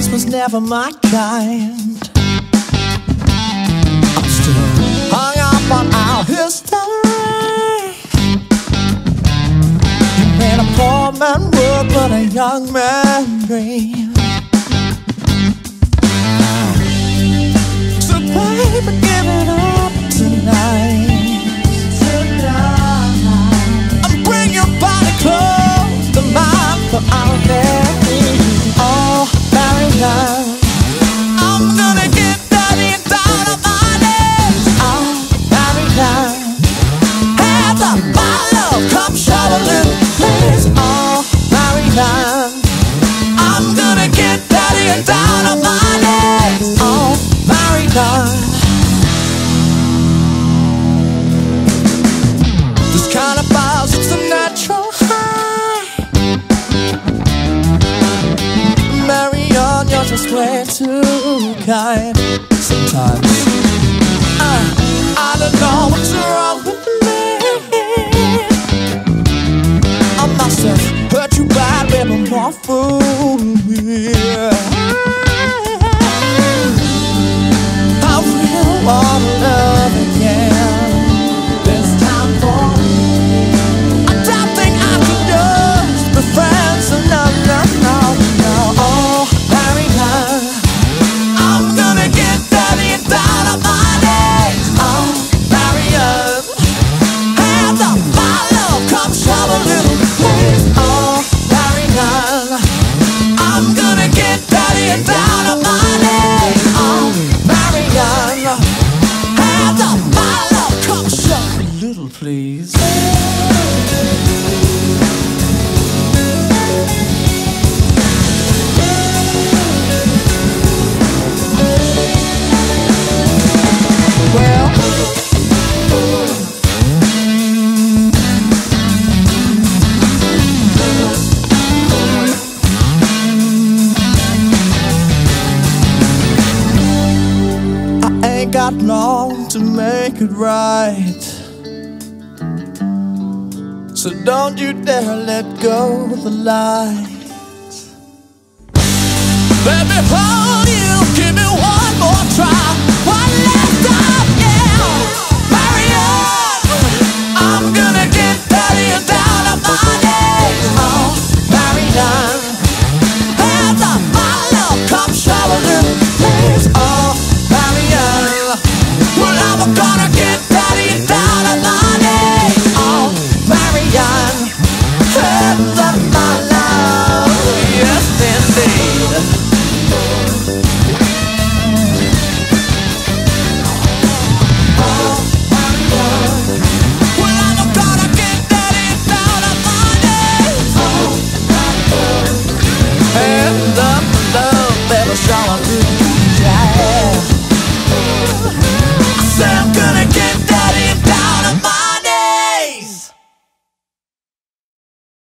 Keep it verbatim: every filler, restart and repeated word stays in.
this was never my kind. I'm still hung up on our history. You made a poor man work, but a young man dream. So baby, give it up tonight, tonight. And bring your body close to mine for our day. Oh, Marion, I'm gonna get dirty and down on my knees. Oh, Marion, have the my love come show a little please. Oh, Marion, I'm gonna get dirty and down on my knees. Oh, Marion, this kind of buzz, it's a natural high. Marion, you're just way too kind. Sometimes uh, I don't know what's wrong with me. I must have hurt you bad, baby, more fool me. I really wanna love again. This time for me. I don't think I can just be friends. No, no, no, no. Oh, Marion, I'm gonna get dirty and down on my knees. Oh, Marion, have the my love come show a little please. Oh, Marion, I'm gonna get dirty and down on my knees. Oh, Marion, have the my love come show a little please. Well, I ain't got long to make it right, so don't you dare let go of the light. Let me hold you, give me one.